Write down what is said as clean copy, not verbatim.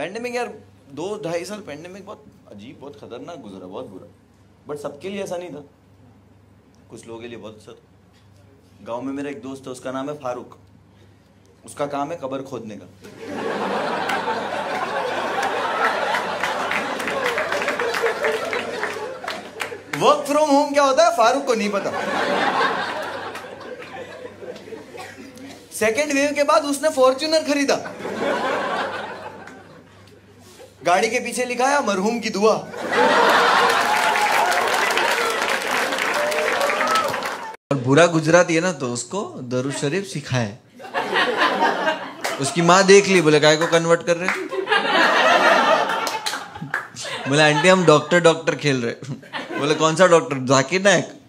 Pandemic यार 2-2.5 साल pandemic बहुत अजीब, बहुत खतरनाक गुजरा, बहुत बुरा। बट सबके लिए ऐसा नहीं था, कुछ लोगों के लिए बहुत अच्छा था। गांव में मेरा एक दोस्त है, उसका नाम है फारूक। उसका काम है कब्र खोदने का। वर्क फ्रॉम होम क्या होता है फारूक को नहीं पता। सेकेंड वेव के बाद उसने फॉर्च्यूनर खरीदा। गाड़ी के पीछे लिखा है मरहूम की दुआ। और बुरा गुजराती है ना, तो उसको दरूद शरीफ सिखाए। उसकी माँ देख ली, बोले काय को कन्वर्ट कर रहे। बोले आंटी हम डॉक्टर खेल रहे। बोले कौन सा डॉक्टर? जाकिर नायक।